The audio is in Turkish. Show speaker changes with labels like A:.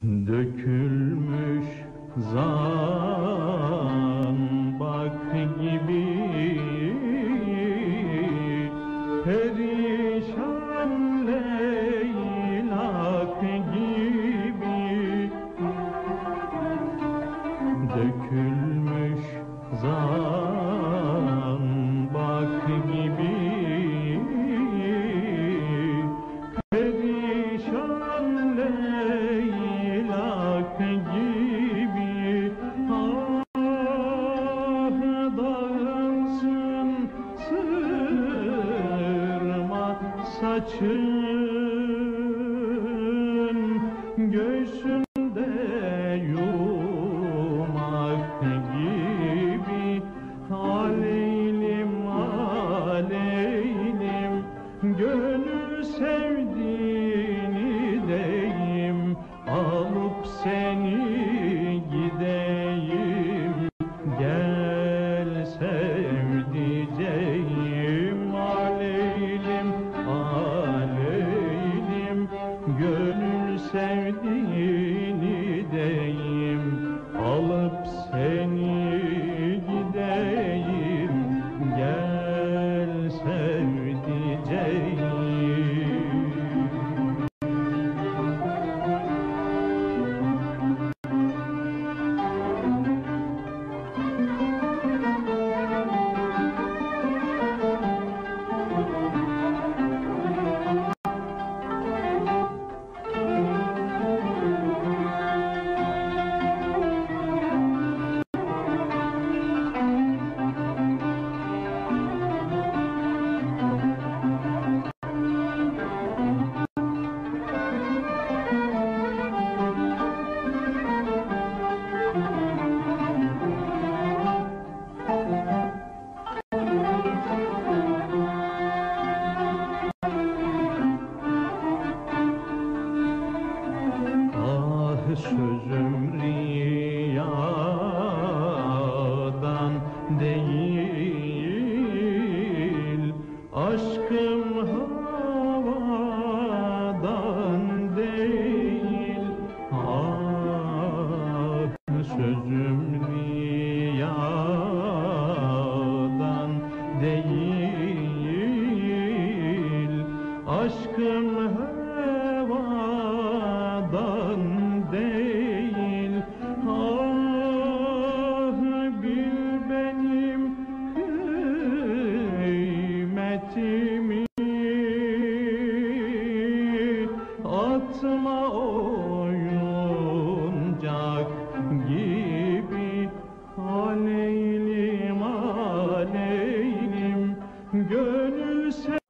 A: Dökülmüş zambak gibi, perişan leylak gibi. Dökülmüş zambak gibi, perişan leylak gibi. Ah, dağılsın sırma saçın, göğsünde yumak gibi. Aleylim aleylim, gönül sevdiğini deyim, alıp seni gideyim, gel sevdiceğim. Aleylim aleylim, gönül sevdiğini deyim, alıp seni gideyim, gel sevdiceğim. Sözüm riyadan değil, aşkım havadan değil. Ah, sözüm riyadan değil, aşkım havadan değil. Ah, bil benim kıymetimi, atma oyuncak gibi. Aleylim aleylim, gönül